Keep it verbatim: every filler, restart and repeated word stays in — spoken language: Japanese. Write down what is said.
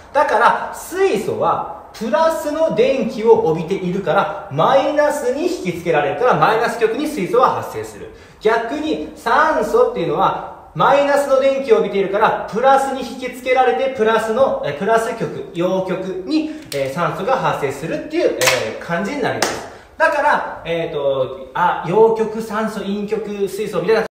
だから水素はプラスの電気を帯びているからマイナスに引きつけられるからマイナス極に水素は発生する。逆に酸素っていうのはマイナスの電気を帯びているからプラスに引きつけられてプラスのえプラス極陽極に、えー、酸素が発生するっていう、えー、感じになります。だから、えっと、あ、陽極酸素陰極水素みたいな